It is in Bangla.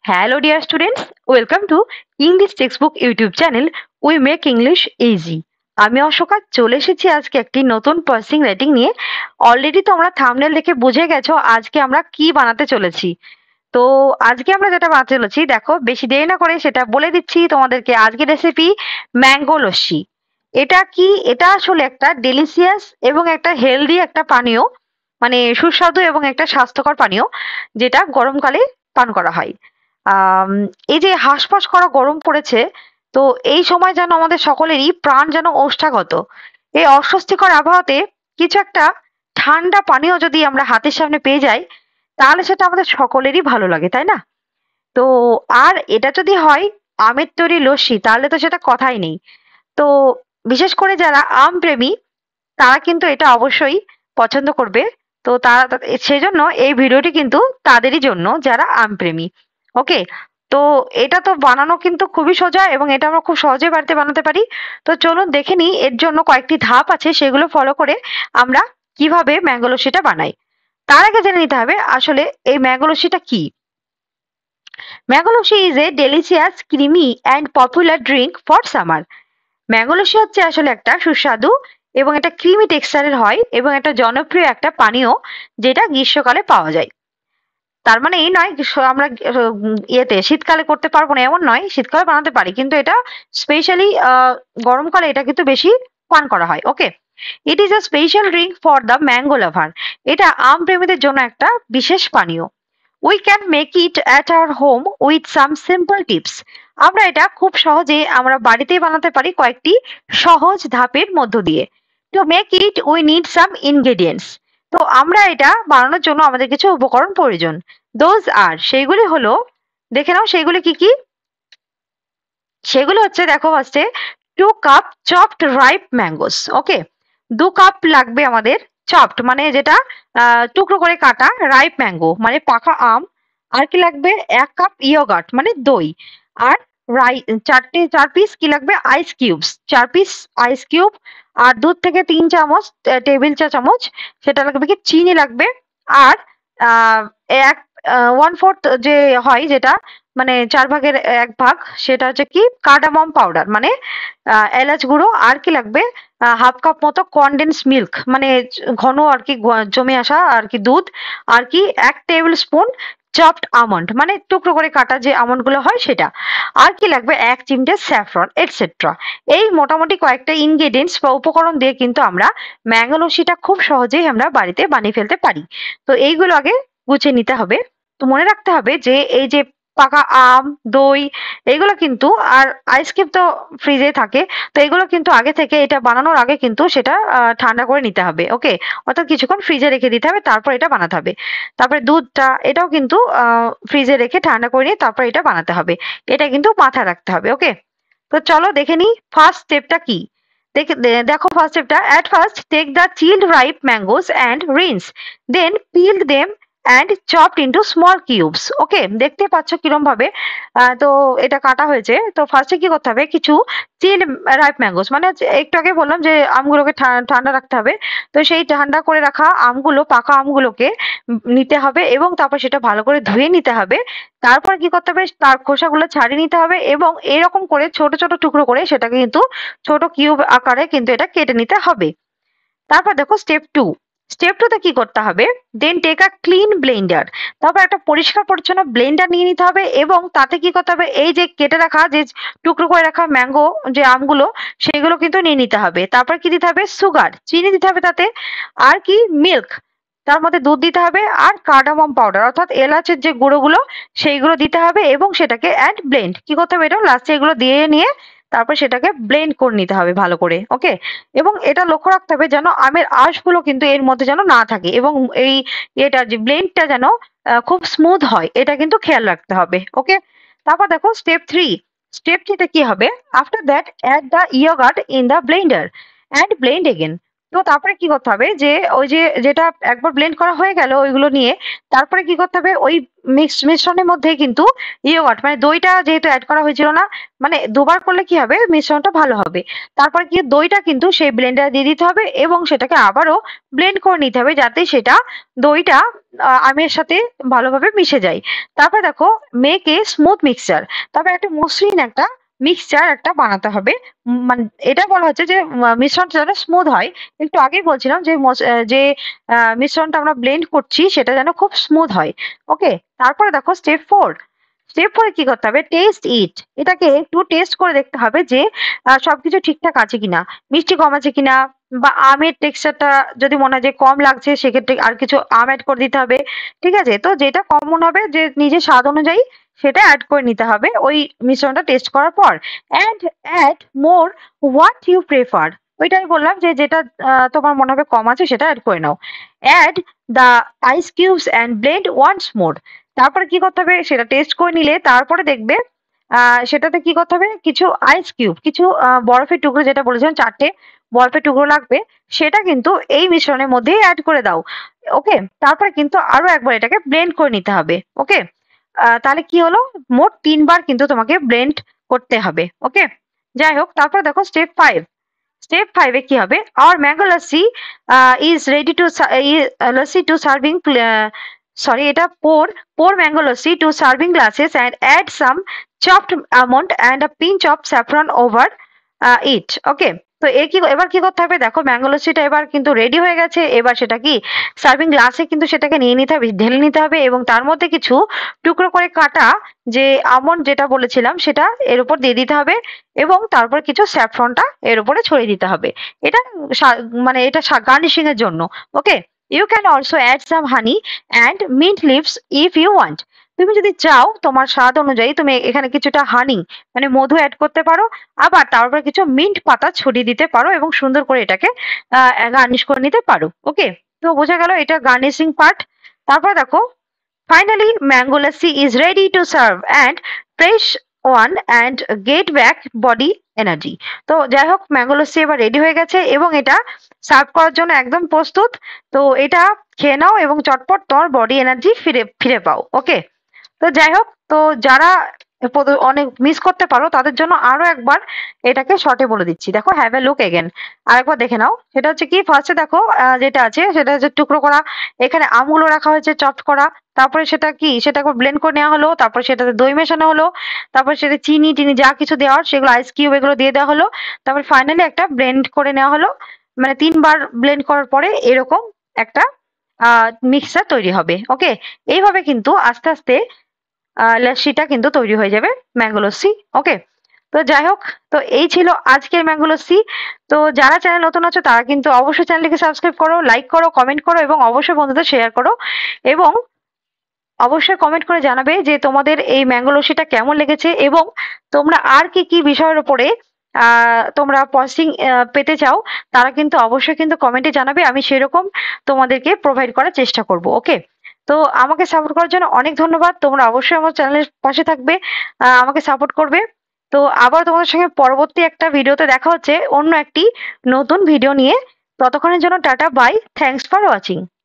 Hello, dear students. Welcome to English Textbook YouTube channel. We make English easy. আমি অশোকা চলে এসেছি আজকে একটি নতুন পার্সিং রাইটিং নিয়ে। অলরেডি তোমরা থাম্বনেল দেখে বুঝে গেছো আজকে আমরা কি বানাতে চলেছি। তো আজকে আমরা যেটা বানাতে চলেছি দেখো বেশি দেরি না করে সেটা বলে দিচ্ছি তোমাদেরকে। আজকে রেসিপি ম্যাঙ্গো লস্যি। এটা কি? এটা আসলে একটা ডেলিশিয়াস এবং একটা হেলদি একটা পানীয়, মানে সুস্বাদু এবং একটা স্বাস্থ্যকর পানীয়, যেটা গরমকালে পান করা হয়। আম, এই যে হাঁসফাঁস করা গরম পড়েছে, তো এই সময় যেন আমাদের সকলেরই প্রাণ যেন ওষ্ঠাগত। এই অস্বস্তিকর আবহাওয়াতে কিছু একটা ঠান্ডা পানীয় যদি আমরা হাতের সামনে পেয়ে যাই, তাহলে সেটা আমাদের সকলেরই ভালো লাগে, তাই না? তো আর এটা যদি হয় আমের তৈরি লস্যি, তাহলে তো সেটা কথাই নেই। তো বিশেষ করে যারা আম প্রেমী, তারা কিন্তু এটা অবশ্যই পছন্দ করবে। তো তারা সেজন্য এই ভিডিওটি কিন্তু তাদেরই জন্য যারা আম প্রেমী। ওকে, তো এটা তো বানানো কিন্তু খুবই সোজা এবং এটা আমরা খুব সহজেই বাড়িতে বানাতে পারি। তো চলুন দেখে নিই, এর জন্য কয়েকটি ধাপ আছে, সেগুলো ফলো করে আমরা কিভাবে ম্যাঙ্গো লস্যিটা বানাই। তার আগে জেনে নিতে হবে আসলে এই ম্যাঙ্গো লস্যিটা কি। Mango lassi is a delicious creamy and popular drink for summer. Mango lassi হচ্ছে আসলে একটা সুস্বাদু এবং একটা ক্রিমি টেক্সচারের হয় এবং একটা জনপ্রিয় একটা পানীয়, যেটা গ্রীষ্মকালে পাওয়া যায়। তার মানে এই নয় আমরা ইয়েতে শীতকালে করতে পারবো না এমন নয়, শীতকালে বানাতে পারি, কিন্তু এটা স্পেশালি গরমকালে এটা কিন্তু বেশি পান করা হয়। Okay, it is a special drink for the mango lover. এটা আম প্রেমীদের জন্য একটা বিশেষ পানীয়। We can make it at our home with some simple tips. আমরা এটা খুব সহজে আমরা বাড়িতেই বানাতে পারি কয়েকটি সহজ ধাপের মধ্য দিয়ে। To make it we need some ingredients. তো আমরা এটা বানানোর জন্য আমাদের কিছু উপকরণ প্রয়োজন। দোজ আর, সেইগুলি হলো, দেখে নাও সেইগুলি কি কি। সেগুলো হচ্ছে, দেখো ফার্স্টে 2 cup chopped ripe mangoes. Okay, 2 cup লাগবে আমাদের চপড, মানে যেটা টুকরো করে কাটা রাইপ ম্যাঙ্গো মানে পাকা আম। আর কি লাগবে? 1 কাপ ইয়োগার্ট মানে দই। আর চার পিস কি লাগবে? Ice cubes, 4 piece ice cube. আর 2 থেকে 3 চামচ টেবিল চা চামচ সেটা লাগবে কি চিনি লাগবে। আর আহ এক 1/4 যে হয় যেটা, মানে 4 ভাগের 1 ভাগ, সেটা হচ্ছে কি কার্ডামম পাউডার মানে এলাচ গুঁড়ো। আর কি লাগবে? 1/2 কাপ মতো কনডেন্স মিল্ক, মানে ঘন আর কি জমে আসা আর কি দুধ। আর কি 1 টেবিল স্পুন চপড আমন্ড, মানে টুকরো করে কাটা যে আমন্ড গুলো হয় সেটা। আর কি লাগবে? 1 চিমটে স্যাফরন এটসেট্রা। এই মোটামুটি কয়েকটা ইনগ্রেডিয়েন্টস বা উপকরণ দিয়ে কিন্তু আমরা ম্যাঙ্গো লস্যিটা খুব সহজেই আমরা বাড়িতে বানিয়ে ফেলতে পারি। তো এইগুলো আগে গুছিয়ে নিতে হবে। তো মনে রাখতে হবে যে এই যে পাকা আম, দই, এগুলো কিন্তু, আর আইসক্রিম তো ফ্রিজে থাকে, তো এগুলো কিন্তু আগে থেকে এটা বানানোর আগে কিন্তু সেটা ঠান্ডা করে নিতে হবে। ওকে, অর্থাৎ কিছুক্ষণ ফ্রিজে রেখে দিতে হবে, তারপর এটা বানাতে হবে। তারপরে দুধটা এটাও কিন্তু ফ্রিজে রেখে ঠান্ডা করে নিয়ে তারপর এটা বানাতে হবে। এটা কিন্তু মাথায় রাখতে হবে। ওকে, তো চলো দেখে নিই ফার্স্ট স্টেপটা কি। দেখো ফার্স্ট স্টেপটা, at first take the chilled ripe mangoes and rinse, then peel them and chopped into small cubes. Okay, দেখতে পাচ্ছ কিরম ভাবে তো এটা কাটা হয়েছে। তো ফার্স্টে কি করতে হবে, কিছু চিল রাইপ ম্যাঙ্গোস, মানে একটু আগে বললাম যে আমগুলোকে ঠান্ডা রাখতে হবে। তো সেই ঠান্ডা করে রাখা আমগুলো, পাকা আমগুলোকে নিতে হবে এবং তারপর সেটা ভালো করে ধুয়ে নিতে হবে। তারপর কি করতে হবে, তার খোসাগুলো ছাড়িয়ে নিতে হবে এবং এরকম করে ছোট ছোট টুকরো করে সেটাকে কিন্তু ছোট কিউব আকারে কিন্তু এটা কেটে নিতে হবে। তারপর দেখো স্টেপ 2। স্টেপ 2 তে কি করতে হবে, then take a clean blender. তারপর একটা পরিষ্কার পরিচ্ছন্ন ব্লেন্ডার নিয়ে নিতে হবে এবং তাতে কি করতে হবে, এই যে কেটে রাখা যে টুকরো করে রাখা ম্যাঙ্গো যে আমগুলো, সেগুলো কিন্তু নিয়ে নিতে হবে। তারপর কি দিতে হবে, সুগার, চিনি দিতে হবে তাতে। আর কি মিল্ক, তার মধ্যে দুধ দিতে হবে। আর কার্ডামম পাউডার অর্থাৎ এলাচের যে গুঁড়োগুলো, সেইগুলো দিতে হবে এবং সেটাকে অ্যাড ব্লেন্ড কি করতে হবে, এটা লাস্টে এগুলো দিয়ে নিয়ে তারপর সেটাকে ব্লেন্ড করে নিতে হবে ভালো করে। ওকে, এবং এটা লক্ষ্য রাখতে হবে যেন আমের আঁশগুলো কিন্তু এর মধ্যে যেন না থাকে এবং এই এটা যে ব্লেন্ডটা যেন খুব স্মুথ হয়, এটা কিন্তু খেয়াল রাখতে হবে। ওকে, তারপর দেখো স্টেপ 3। স্টেপ 3 তে কি হবে, after that add the yoghurt in the blender and blend again. তো তারপরে কি করতে হবে যে ওই যে যেটা একবার ব্লেন্ড করা হয়ে গেল ওইগুলো নিয়ে, তারপরে কি করতে হবে ওই মিশ্রণের মধ্যে কিন্তু ইয়োগার্ট মানে দইটা যেহেতু অ্যাড করা হয়েছিল না, মানে দুবার করলে কি হবে মিশ্রণটা ভালো হবে। তারপরে কি দইটা কিন্তু সেই ব্লেন্ডারে দিয়ে দিতে হবে এবং সেটাকে আবারও ব্লেন্ড করে নিতে হবে যাতে সেটা দইটা আমের সাথে ভালোভাবে মিশে যায়। তারপর দেখো মেক এ স্মুথ মিক্সচার, তারপর একটা মসৃণ একটা মিক্সচার একটা বানাতে হবে। মানে এটা বলা হচ্ছে যে মিশ্রণটা যেন স্মুথ হয়। একটু আগেই বলছিলাম যে যে মিশ্রণটা আমরা ব্লেন্ড করছি সেটা যেন খুব স্মুথ হয়। ওকে, তারপরে দেখো স্টেপ 4 কি করতে হবে, টেস্ট ইট, এটাকে একটু টেস্ট করে দেখতে হবে যে সবকিছু ঠিকঠাক আছে কিনা, মিষ্টি কম আছে কিনা, বা আমের টেক্সচারটা যদি মনে হয় যে কম লাগছে সেক্ষেত্রে আর কিছু আম অ্যাড করে দিতে হবে। ঠিক আছে, তো যেটা কম মনে হবে যে নিজের স্বাদ অনুযায়ী সেটা অ্যাড করে নিতে হবে ওই মিশ্রণটা টেস্ট করার পর। And add more what you prefer, ওইটাই বললাম যে যেটা তোমার মনে হবে কম আছে সেটা অ্যাড করে নাও। Add the ice cubes and blend once more, তারপরে কি করতে হবে সেটা টেস্ট করে নিলে তারপরে দেখবে সেটাতে কি করতে হবে কিছু আইস কিউব, কিছু বরফের টুকরো, যেটা বলেছিলাম 4টে বরফের টুকরো লাগবে, সেটা কিন্তু এই মিশ্রণের মধ্যেই অ্যাড করে দাও। ওকে, তারপরে কিন্তু আরো একবার এটাকে ব্লেন্ড করে নিতে হবে। ওকে, তাহলে কি হলো, মোট 3বার কিন্তু তোমাকে ব্লেন্ড করতে হবে। ওকে, যাই হোক, তারপর দেখো স্টেপ 5 এ কি হবে, our mango lassi is ready to lassi to serving, sorry এটা pour mango lassi to serving glasses and add some chopped almond and a pinch of saffron over it. Okay, তো এবার কি করতে হবে, দেখো ম্যাঙ্গো লস্যিটা এবার কিন্তু রেডি হয়ে গেছে। এবার সেটা কি সার্ভিং গ্লাসে কিন্তু সেটাকে নিয়ে নিতে হবে, ঢেলে নিতে হবে এবং তার মধ্যে কিছু টুকরো করে কাটা যে আমন্ড যেটা বলেছিলাম সেটা এর উপর দিয়ে দিতে হবে এবং তারপর কিছু স্যাফরনটা এর উপরে ছড়িয়ে দিতে হবে। এটা মানে এটা গার্নিশিং এর জন্য। Okay, you can also add some honey and mint leaves if you want, তুমি যদি চাও তোমার স্বাদ অনুযায়ী তুমি এখানে কিছুটা হানি মানে মধু অ্যাড করতে পারো, আবার তারপরে কিছু মিন্ট পাতা ছড়িয়ে দিতে পারো এবং সুন্দর করে এটাকে গার্নিশ করে নিতে পারো। ওকে, তো বোঝা গেল এটা গার্নিশিং পার্ট। তারপরে দেখো finally mango lassi is ready to serve and fresh one and get back body energy. তো যাই হোক ম্যাঙ্গো লাসি এবার রেডি হয়ে গেছে এবং এটা সার্ভ করার জন্য একদম প্রস্তুত। তো এটা খেয়ে নাও এবং চটপট তোমার বডি এনার্জি ফিরে ফিরে পাও। ওকে, তো যাই হোক, তো যারা অনেক মিস করতে পারো তাদের জন্য আরো একবার এটাকে শর্টে বলে দিচ্ছি। দেখো হ্যাভ এ লুক এগেন, আরেকবার দেখে নাও। সেটা হচ্ছে কি, ফার্স্টে দেখো যেটা আছে সেটা হচ্ছে টুকরো করা, এখানে আমগুলো রাখা হয়েছে চপড করা, তারপরে সেটা কি সেটা একবার ব্লেন্ড করে নেওয়া হলো, তারপরে সেটাতে দই মেশানো হলো, তারপরে সেটা চিনি টিনি যা কিছু দেওয়ার সেগুলো আইস কিউব এগুলো দিয়ে দেওয়া হলো, তারপরে ফাইনালি একটা ব্লেন্ড করে নেওয়া হলো। মানে 3বার ব্লেন্ড করার পরে এরকম একটা মিক্সচার তৈরি হবে। ওকে, এইভাবে কিন্তু আস্তে আস্তে লস্যিটা কিন্তু তৈরি হয়ে যাবে, ম্যাঙ্গো লস্যি। ওকে, তো যাই হোক, তো এই ছিল আজকের ম্যাঙ্গো লস্যি। তো যারা চ্যানেল নতুন আছো তারা কিন্তু অবশ্যই চ্যানেলটিকে সাবস্ক্রাইব করো, লাইক করো, কমেন্ট করো এবং অবশ্যই বন্ধুদের শেয়ার করো এবং অবশ্যই কমেন্ট করে জানাবে যে তোমাদের এই ম্যাঙ্গো লস্যিটা কেমন লেগেছে এবং তোমরা আর কি কি বিষয়ের উপরে তোমরা পস্টিং পেতে চাও তারা কিন্তু অবশ্যই কিন্তু কমেন্টে জানাবে, আমি সেরকম তোমাদেরকে প্রোভাইড করার চেষ্টা করব। ওকে, তো আমাকে সাপোর্ট করার জন্য অনেক ধন্যবাদ, তোমরা অবশ্যই আমার চ্যানেলের পাশে থাকবে, আমাকে সাপোর্ট করবে। তো আবার তোমাদের সঙ্গে পরবর্তী একটা ভিডিওতে দেখা হচ্ছে অন্য একটি নতুন ভিডিও নিয়ে। ততক্ষণের জন্য tata bye, thanks for watching.